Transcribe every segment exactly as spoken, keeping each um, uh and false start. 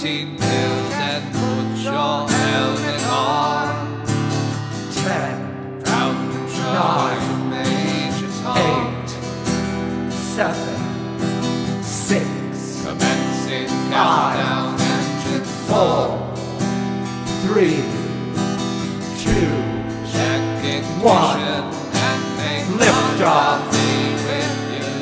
Fifteen pills and put your helmet on. Ten, Ground control nine, Major Tom. eight, seven, six, Commencing five, countdown engine four, three, two, check ignition one. and make Lift off. coffee with you.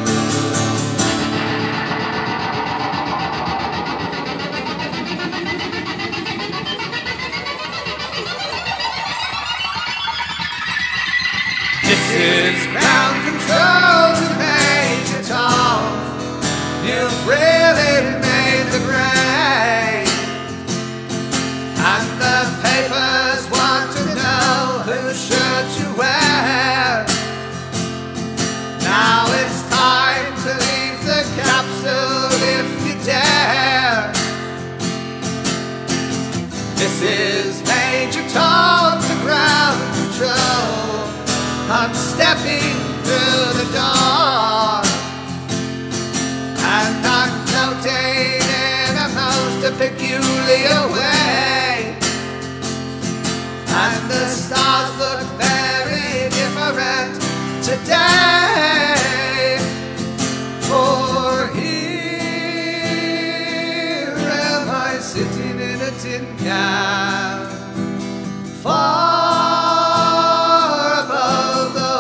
This is ground control to Major Tom. You've really made the grade, and the papers want to know whose shirt you wear. Now it's time to leave the capsule if you dare. This is Major Tom to ground control. I'm stepping through the door, and I'm floating in a most peculiar way, and the stars look very different today. For here am I sitting in a tin can, far above the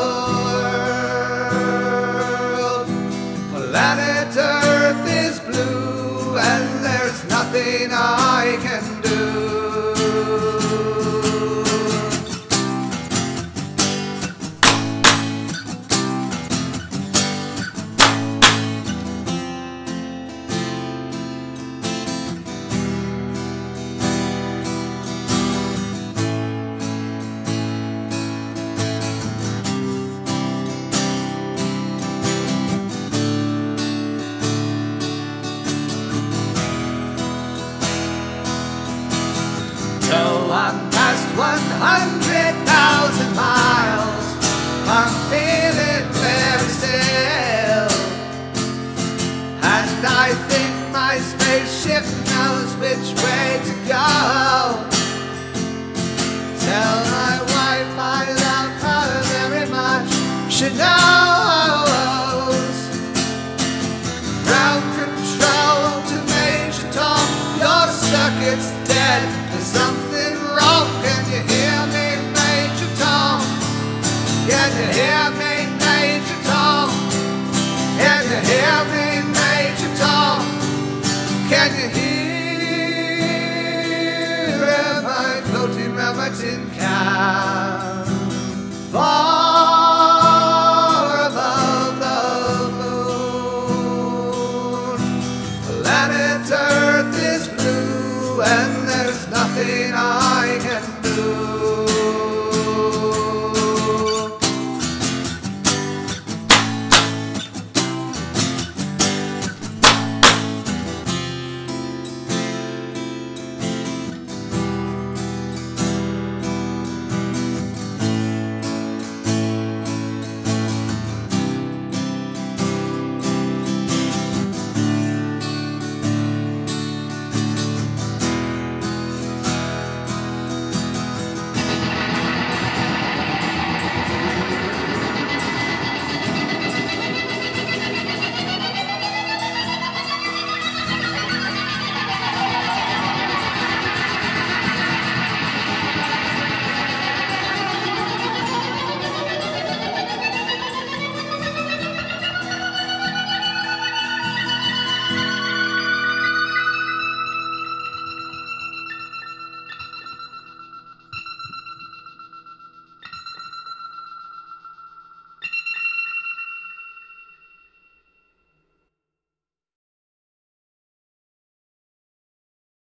world. Planet Earth is blue, and there's nothing on